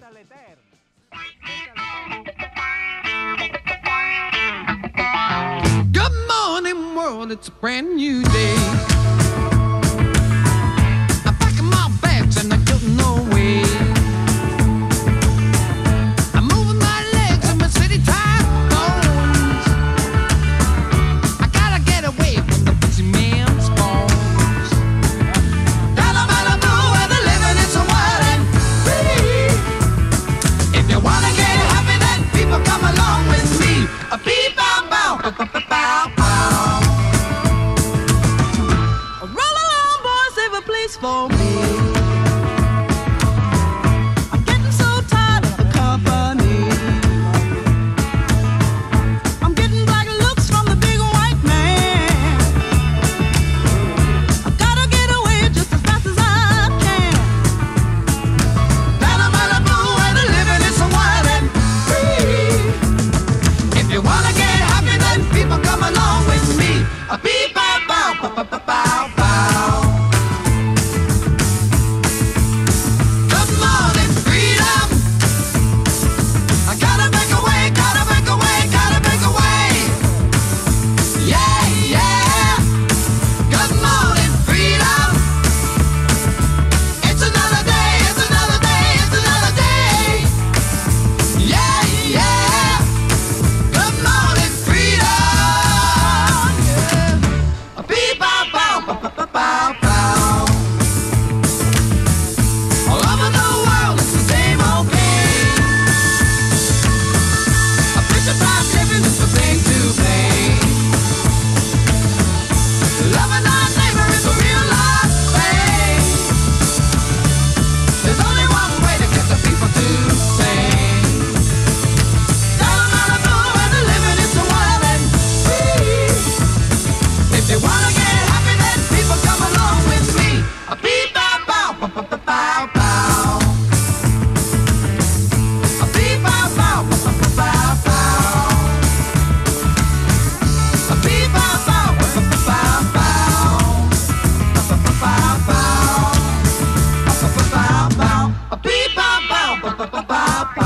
alle Terme. Good morning, world, it's a brand new day. I'm packing my bags and I'm getting away. I'm moving my legs and my city tight bones. I gotta get away from the busy man's bones. Down on Malibu where the living is so wild and free. If you wanna get happy, then people come along with me. A beep, bow, bow, bow, bow, bow, bow. Roll along, boys, save a place for me. I'm getting so tired of the company. I'm getting black looks from the big white man. I gotta get away just as fast as I can. Down on Malibu where the living is so wild and free. If you wanna get happy, then people come along with me. A beep, bow, bow, bow, bow, bow, bow, bow. Good morning, freedom. I gotta make a way, gotta make a way, gotta make a way. Yeah, yeah. Good morning, freedom. It's another day, it's another day, it's another day. Yeah, yeah. Good morning, freedom. Yeah. A beep, bow, bow, bow, bow, bow, bow, bow. All over the world, it's the same old game. A picture time living is the thing to blame. Loving our neighbor is a real life thing. There's only one way to get the people to sing. Down on Malibu where the living is so wild and free. If you wanna get happy, then people come along with me. A beep, bow, bow, bow, bow, bow, bow, bow. A beep, bow, bow, bow, bow, bow, bow, bow. A beep, bow, bow, bow, bow, bow, bow, bow. Bow, bow, bow, bow. Bow, bow, bow, bow. A beep, bow, bow, bow, bow, bow, bow, bow.